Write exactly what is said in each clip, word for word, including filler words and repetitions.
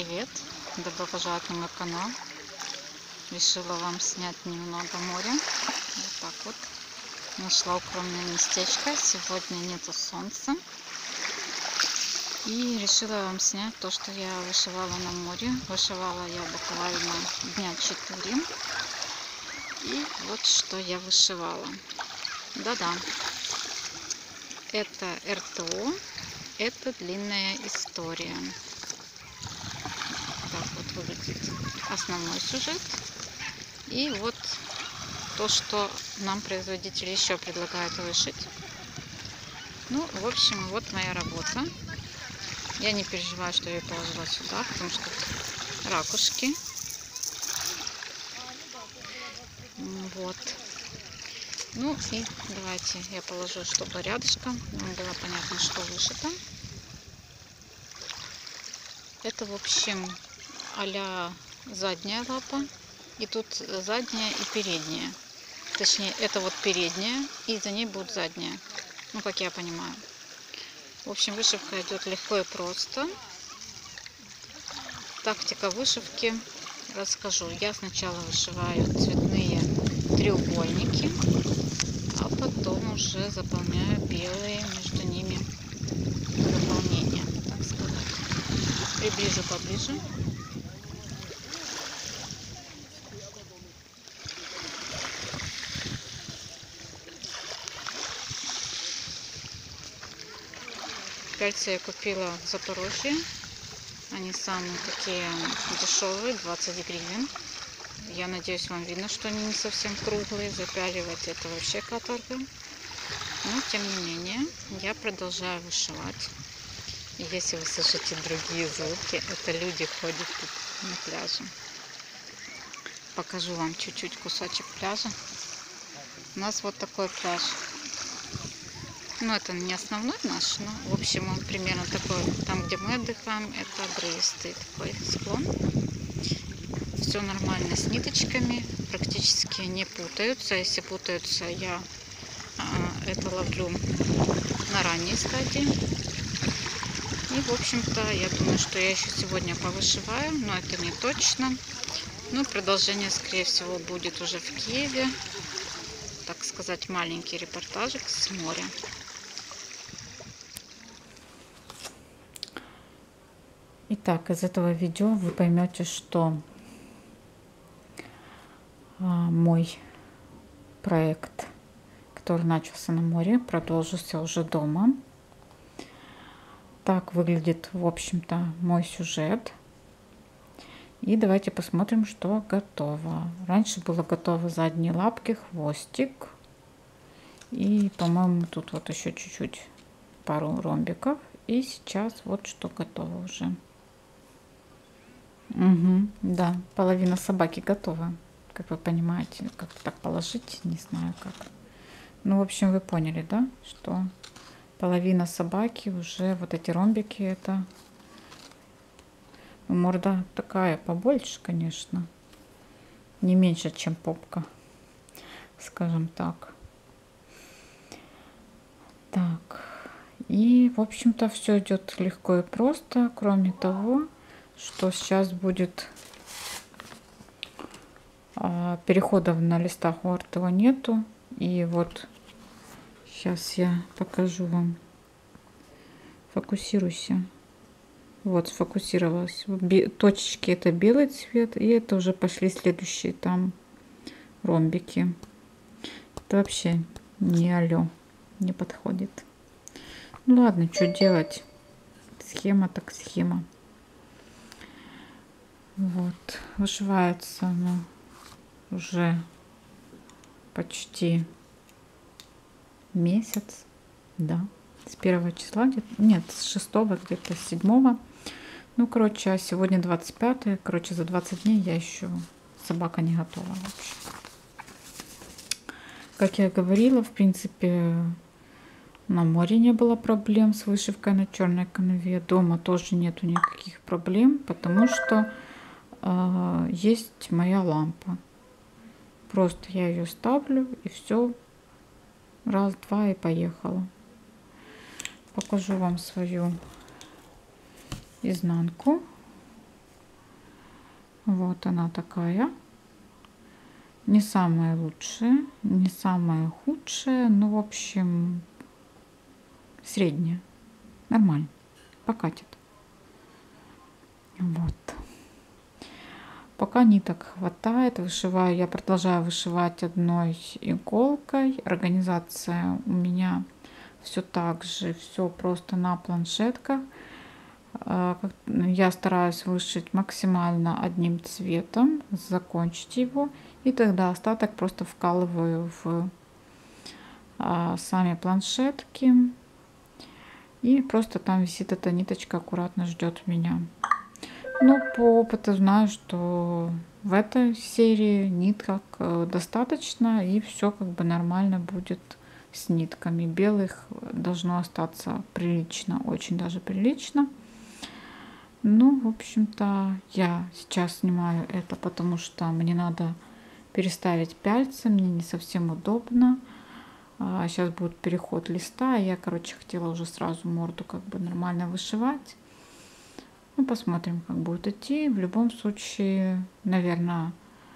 привет! Добро пожаловать на мой канал. Решила вам снять немного моря. Вот так вот. Нашла укромное местечко. Сегодня нету солнца. И решила вам снять то, что я вышивала на море. Вышивала я буквально дня четыре. И вот что я вышивала. Да-да. Это эр тэ о. Это длинная история. Так вот выглядит основной сюжет. И вот то, что нам производители еще предлагают вышить. Ну, в общем, вот моя работа. Я не переживаю, что я ее положила сюда, потому что ракушки. Вот. Ну и давайте я положу, чтобы рядышком нам было понятно, что вышито. Это, в общем, а-ля задняя лапа. И тут задняя и передняя. Точнее, это вот передняя, и за ней будет задняя. Ну, как я понимаю. В общем, вышивка идет легко и просто. Тактика вышивки расскажу. Я сначала вышиваю цветные треугольники, а потом уже заполняю белые между ними заполнения, так сказать. Приближу поближе. Кольца я купила в Запорожье. Они самые такие дешевые, двадцать гривен. Я надеюсь, вам видно, что они не совсем круглые. Запяливать это вообще каторга. Но, тем не менее, я продолжаю вышивать. И если вы слышите другие звуки, это люди ходят тут на пляже. Покажу вам чуть-чуть кусочек пляжа. У нас вот такой пляж. Ну, это не основной наш, но, в общем, он примерно такой. Там, где мы отдыхаем, это обрывистый такой склон. Все нормально с ниточками, практически не путаются. Если путаются, я а, это ловлю на ранней стадии. И, в общем-то, я думаю, что я еще сегодня повышиваю, но это не точно. Ну, продолжение, скорее всего, будет уже в Киеве. Так сказать, маленький репортажик с моря. Итак, из этого видео вы поймете, что а, мой проект, который начался на море, продолжился уже дома. Так выглядит, в общем-то, мой сюжет. И давайте посмотрим, что готово. Раньше было готово задние лапки, хвостик. И, по-моему, тут вот еще чуть-чуть пару ромбиков. И сейчас вот что готово уже. Угу, да, половина собаки готова. Как вы понимаете, как-то так положить, не знаю как. Ну, в общем, вы поняли, да, что половина собаки уже, вот эти ромбики, это морда такая побольше, конечно. Не меньше, чем попка, скажем так. Так, и, в общем-то, все идет легко и просто, кроме того, что сейчас будет а, переходов на листах у эр тэ о нету. И вот сейчас я покажу вам. Фокусируйся. Вот, сфокусировалась. Бе точечки это белый цвет, и это уже пошли следующие там ромбики. Это вообще не алё, не подходит. Ну ладно, что делать? Схема так схема. Вот, вышивается она уже почти месяц, да, с первого числа где-то, нет, с шестого, где-то с седьмого. Ну, короче, а сегодня двадцать пятое, короче, за двадцать дней я еще, собака не готова вообще. Как я говорила, в принципе, на море не было проблем с вышивкой на черной канве. Дома тоже нету никаких проблем, потому что э, есть моя лампа. Просто я ее ставлю и все. Раз, два и поехала. Покажу вам свою изнанку. Вот она такая. Не самая лучшая, не самая худшая, но в общем средняя. Нормально. Покатит. Вот. Пока ниток хватает, вышиваю. Я продолжаю вышивать одной иголкой. Организация у меня все так же, все просто на планшетках. Я стараюсь вышить максимально одним цветом, закончить его, и тогда остаток просто вкалываю в сами планшетки, и просто там висит эта ниточка, аккуратно ждет меня. Но по опыту знаю, что в этой серии ниток достаточно, и все как бы нормально будет с нитками. Белых должно остаться прилично, очень даже прилично. Ну, в общем-то, я сейчас снимаю это, потому что мне надо переставить пяльцы, мне не совсем удобно. А сейчас будет переход листа, я, короче, хотела уже сразу морду как бы нормально вышивать. Ну, посмотрим, как будет идти. В любом случае, наверное,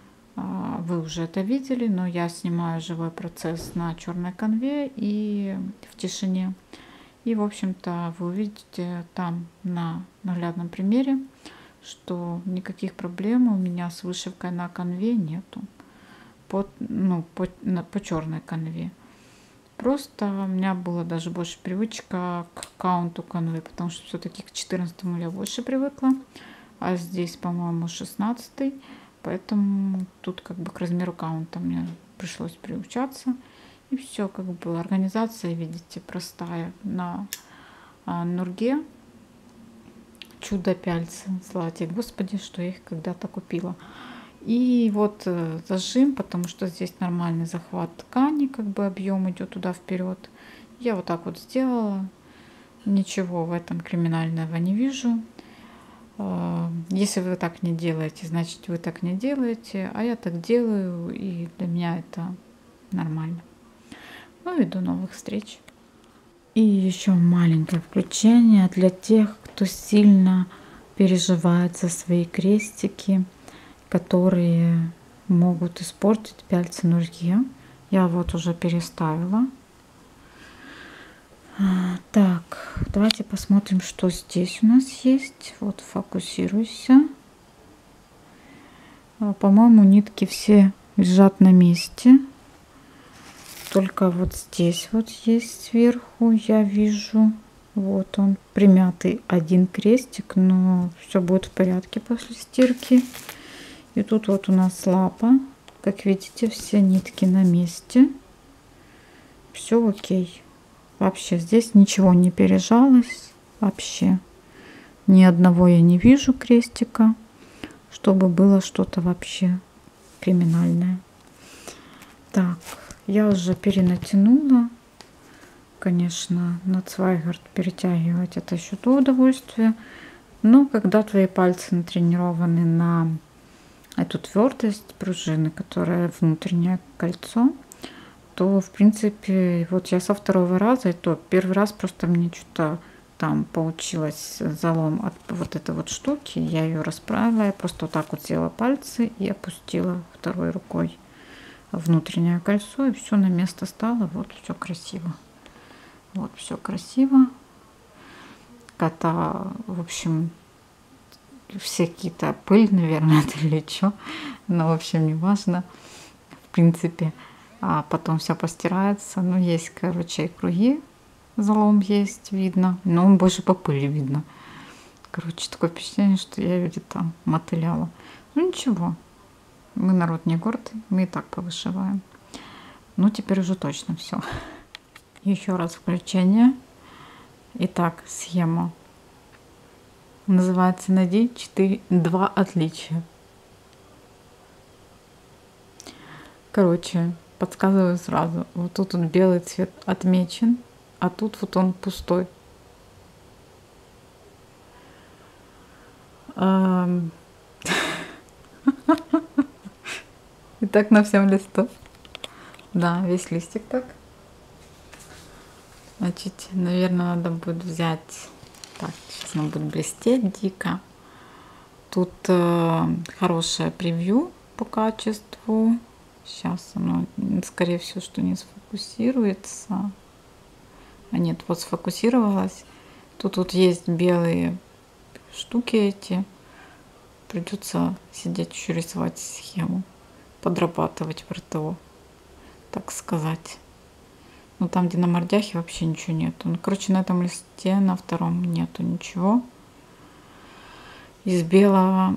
вы уже это видели, но я снимаю живой процесс на черной канве и в тишине. И, в общем-то, вы увидите там на наглядном примере, что никаких проблем у меня с вышивкой на канве нету. По, ну, по, по черной канве. Просто у меня была даже больше привычка к каунту канвы, потому что все-таки к четырнадцатому я больше привыкла. А здесь, по-моему, шестнадцатый. Поэтому тут как бы к размеру каунта мне пришлось приучаться. И все, как бы организация, видите, простая на а, нурге. Чудо пяльцы. Слава тебе, Господи, что я их когда-то купила. И вот э, зажим, потому что здесь нормальный захват ткани, как бы объем идет туда вперед. Я вот так вот сделала. Ничего в этом криминального не вижу. Э, если вы так не делаете, значит вы так не делаете. А я так делаю, и для меня это нормально. Ну и до новых встреч. И еще маленькое включение для тех, кто сильно переживает за свои крестики, которые могут испортить пяльцы нурге. Я вот уже переставила. Так, давайте посмотрим, что здесь у нас есть. Вот, фокусируйся. По-моему, нитки все лежат на месте. Только вот здесь вот есть сверху, я вижу, вот он примятый один крестик, но все будет в порядке после стирки. И тут вот у нас лапа, как видите, все нитки на месте, все окей. Вообще здесь ничего не пережалось, вообще ни одного я не вижу крестика, чтобы было что-то вообще криминальное. Так. Я уже перенатянула. Конечно, на Цвайгард перетягивать это еще то удовольствие. Но когда твои пальцы натренированы на эту твердость пружины, которая внутреннее кольцо, то, в принципе, вот я со второго раза, и то первый раз просто мне что-то там получилось залом от вот этой вот штуки. Я ее расправила, я просто вот так вот взяла пальцы и опустила второй рукой внутреннее кольцо, и все на место стало. Вот все красиво. Вот все красиво. Это, в общем, все какие-то пыль, наверное, это или что. Но, в общем, не важно. В принципе, а потом все постирается. Ну, есть, короче, и круги. Залом есть, видно. Но он больше по пыли видно. Короче, такое впечатление, что я где-то мотыляла. Ну, ничего. Мы народ не гордый, мы и так повышиваем. Ну, теперь уже точно все. Еще раз включение. Итак, схема. Называется «Найди четыре, два отличия». Короче, подсказываю сразу. Вот тут он белый цвет отмечен, а тут вот он пустой. И так на всем листу. Да, весь листик так. Значит, наверное, надо будет взять... Так, сейчас он будет блестеть дико. Тут э, хорошее превью по качеству. Сейчас оно, скорее всего, что не сфокусируется. А нет, вот сфокусировалось. Тут вот есть белые штуки эти. Придется сидеть еще рисовать схему, подрабатывать в РТО, так сказать. Но там, где на мордяхе, вообще ничего нету. Ну, короче, на этом листе, на втором, нету ничего. Из белого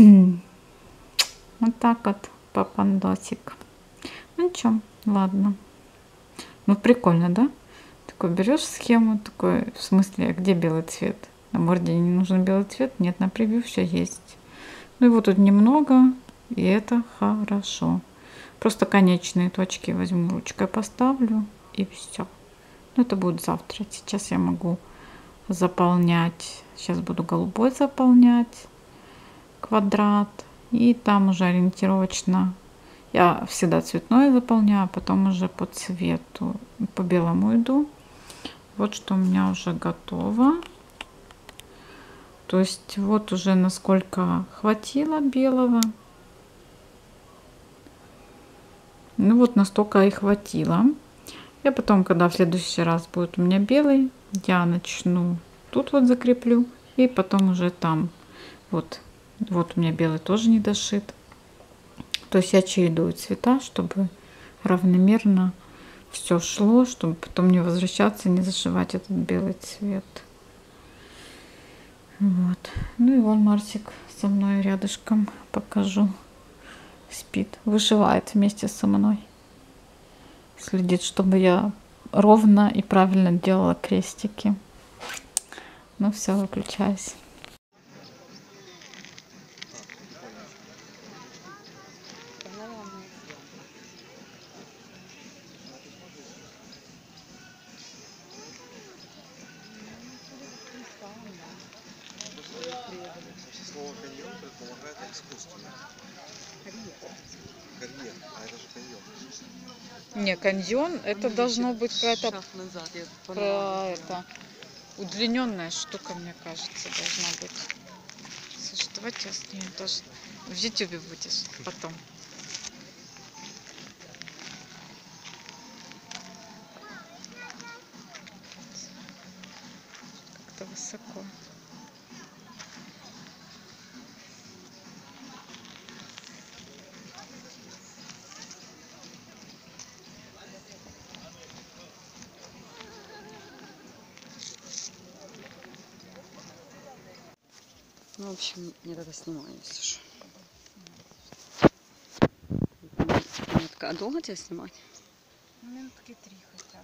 вот так вот папандосик. Ну ничего, ладно. Ну прикольно, да? Такой берешь схему, такой, в смысле, а где белый цвет? На морде не нужен белый цвет? Нет, на превью все есть. Ну его тут немного, и это хорошо. Просто конечные точки возьму ручкой, поставлю, и все. Но это будет завтра. Сейчас я могу заполнять. Сейчас буду голубой заполнять квадрат. И там уже ориентировочно. Я всегда цветное заполняю, а потом уже по цвету. По белому иду. Вот что у меня уже готово. То есть вот уже насколько хватило белого. Ну вот настолько и хватило. Я потом, когда в следующий раз будет у меня белый, я начну тут вот закреплю. И потом уже там. Вот, вот у меня белый тоже не дошит. То есть я чередую цвета, чтобы равномерно все шло, чтобы потом не возвращаться, не зашивать этот белый цвет. Вот. Ну и вон Марсик со мной рядышком, покажу. Спит, вышивает вместе со мной. Следит, чтобы я ровно и правильно делала крестики. Ну все, выключаюсь. Слово каньон предполагает искусственный. Карьер, а это же каньон. Не, каньон, это должно быть какая-то про это удлиненная штука, мне кажется, должна быть. Слушай, давайте я сниму тоже. В ютубе будешь потом. Как-то высоко. Ну, в общем, я тогда снимаю, если что. А долго тебя снимать? Минутки три хотя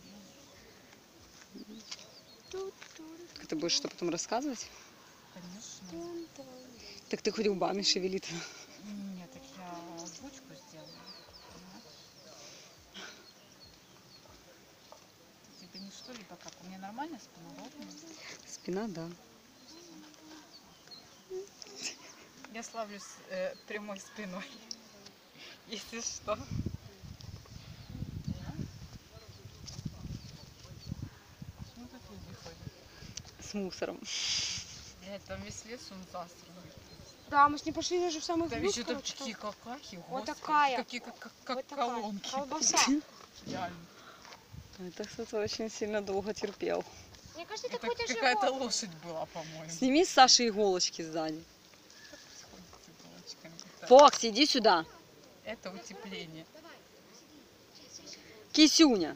бы. Так ты будешь что потом рассказывать? Конечно. Так ты хоть губами шевели -то. Нет, так я озвучку сделала. Тебе не что, либо как? У меня нормально спина ровная? Спина, да. Я славлюсь э, прямой спиной, если что. Ну тут люди ходят. С мусором. Блядь, там весь лес он засранный. Да, мы с ней пошли даже в самый Там глубь, еще там короче, такие там. какахи, Вот господи, такая. какие как, как, как Вот такая. колонки. Колбаса. Реально. Это кто-то очень сильно долго терпел. Мне кажется, это Это какой-то какая-то животное. лошадь была, по-моему. Сними с Саши иголочки сзади. Что происходит с иголочками? Это, Фокс, иди сюда. это утепление. Кисюня.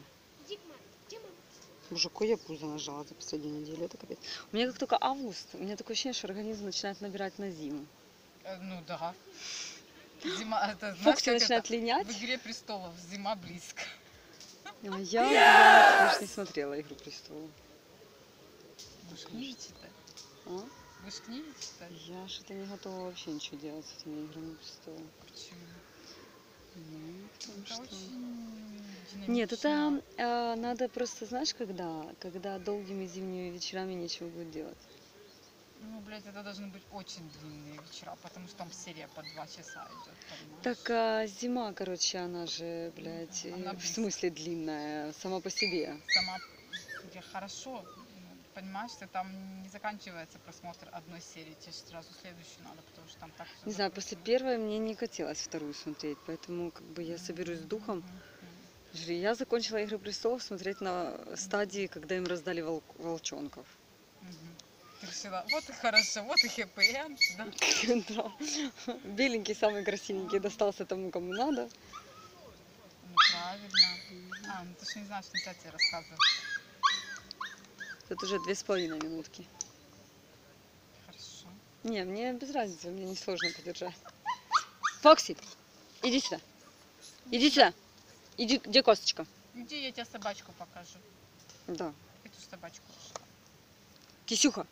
Боже, какое я пузо нажала за последнюю неделю, это капец. У меня как только август, у меня такое ощущение, что организм начинает набирать на зиму. Э, Ну да. Зима, это, знаешь, Фокси как начинает это? линять. В «Игре престолов» зима близко. А я, я, конечно, не смотрела «Игру престолов». Будешь книги читать? А? Будешь книги читать? Я что-то не готова вообще ничего делать с этими «Играми престолов». Почему? Ну, потому Это что... очень Нет, это динамично. э, надо просто, знаешь, когда? Когда долгими зимними вечерами нечего будет делать. Ну, блядь, это должны быть очень длинные вечера, потому что там серия по два часа идет, понимаешь? Так а, зима, короче, она же, блядь, Она э, в близко. смысле длинная, сама по себе. Сама я хорошо, ну, понимаешь, ты там не заканчивается просмотр одной серии, тебе же сразу следующую надо, потому что там так всё Не знаю, после закручено. первой мне не хотелось вторую смотреть, поэтому как бы я соберусь с духом. Мгм, мгм. Жри, я закончила «Игры престолов» смотреть на стадии, когда им раздали волк- волчонков. Мгм. Ты решила, вот и хорошо, вот и хэппи-энд, да? Да. Беленький, самый красивенький, достался тому, кому надо. Неправильно. А, ну ты же не знаешь, нельзя тебе рассказывать. Тут уже две с половиной минутки. Хорошо. Не, мне без разницы, мне несложно подержать. Фокси, иди сюда. Иди сюда. Иди, где косточка? Иди, я тебе собачку покажу. Да. Эту собачку. Кисюха.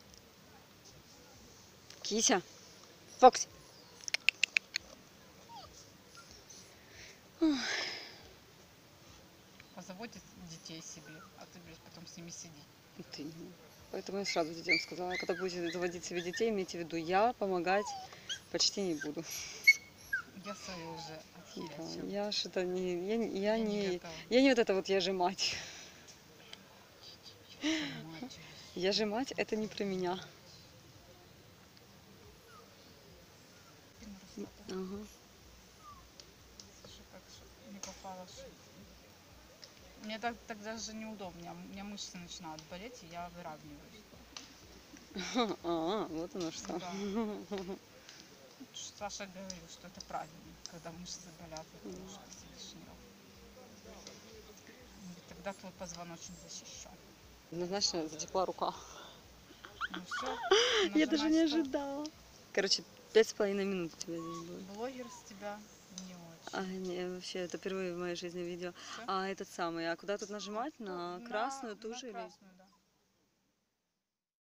Кися. Фокси. Позаводит детей себе, а ты, блядь, потом с ними сиди. Ты. Поэтому я сразу детям сказала, когда будете заводить себе детей, имейте в виду, я помогать почти не буду. Я свою уже Да, отхерячила. я что-то не, я, не- я, Я не не, готова. я не вот это вот я же мать. Мать. Я же мать, это не про меня. Фильм рассказывай. Ага. Слушай, как ж- не попала в шутку. Мне так, так даже неудобно. У меня мышцы начинают болеть, и я выравниваюсь. А, вот оно что. Да. Саша говорил, что это правильно, когда мышцы болят, потому что сидишь неровно. И тогда твой позвоночник защищен. Однозначно затекла рука. Ну все, Я даже не ожидала. Короче, пять с половиной минут у тебя здесь будет. Блогер с тебя не очень. А, не, вообще, это впервые в моей жизни видео. Всё? А этот самый, а куда тут нажимать? На На- красную на ту же или? красную,